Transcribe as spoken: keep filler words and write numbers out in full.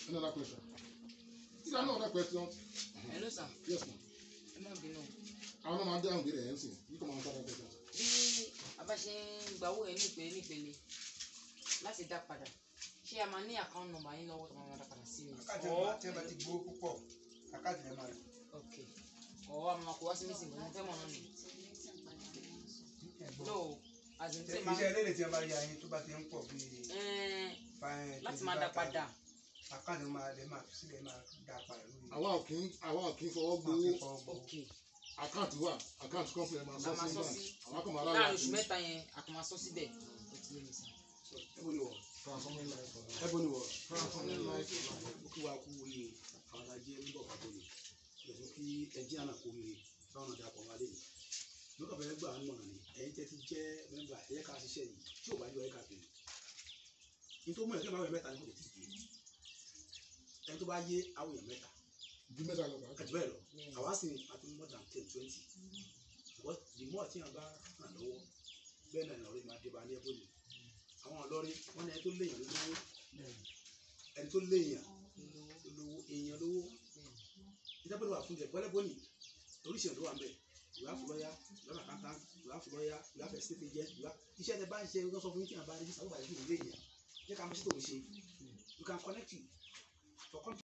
Another question. Is there no other question? Hello, sir. Yes, ma'am. Ẹ má bínú. Àwọn náà máa ń dé àwọn ìbéèrè ẹ̀ ń sìn. You come and answer that question. Bí a bá ṣe ń gba owó yẹn nípele nípele láti dá padà, ṣé a máa ní account number yín lọ́wọ́ tó máa dá padà sí mi? Àkáǹtì ẹ̀ tí ẹ bá ti gbowó púpọ̀, àkáǹtì ẹ̀ máa rẹ̀. Ok. Ọ̀ a máa kó wá sí meeting kò ní fẹ́ mọ̀ náà ni. No, as in say ma. Iṣẹ́ ilé tí a bá yá yín tó bá ti ń pọ̀ bí. Láti máa dá padà. Àkáǹtì máa lè máa sílẹ̀ máa dá padà lórí. Àwa ò kí ń àwa ò kí ń fọwọ́ gbowó. Ok. Àkáǹtì wà àkáǹtì company máa sọ sí bank. Àwọn akọ̀ máa lára. Láàrin oṣù mẹ́ta yẹn a kò máa sọ síbẹ̀. Ó ti yé mi sá. Ebony World transforming life for life. Ebony World transforming life for life. Ó kí wa kú oríire àwọn alájẹ́ ń bọ̀ pàtó ni. Ìgbésùn kí ẹjẹ́ àná kú oríire báwọn ọ̀dà pọ̀ wálé ni. Lókà fẹ́ gbà ń mọ̀ràn ni ẹ̀yin tẹ́ ti jẹ́ mẹ́mbà ẹ̀yẹ ká ṣiṣẹ́ yìí tí ò bá yọ ẹ̀ka pè é. Nítorí mọ̀ ẹ̀kẹ́ máa wẹ̀ mẹ́ta ní kò tètè pè é. Ẹni tó bá yé àwòyàn mẹ́ta. Ju mẹ́ta lọ bá. Àti bẹ́ẹ̀ lọ, àwa sì àti more than ten twenty. But the more tí a bá ràn lọ́wọ́ bẹ́ẹ̀ náà ìrọ̀lẹ́ máa dé bá ní Ebony. Àwọn ọlọ́rin wọ́n ní ẹni tó léèyàn lówó ẹni tó léèyàn lówó èèyàn lówó ìdábẹ́rẹ́ wà fún ìjẹ̀bọ́ Ebony oríṣiríṣi ló wà ń bẹ̀ ìwà fúlọ́yà ìwà kàkàntà ìwà fúlọ́yà ìwà fẹ̀sítẹ́ fi jẹ́ ìwà iṣẹ́ tẹ bá ń ṣe wọ́n sọ fún yín tí a bá rí sísá ó bá yẹ kí n léèyàn jẹ́ ká mọ́ sí tòun ṣe we can connect you for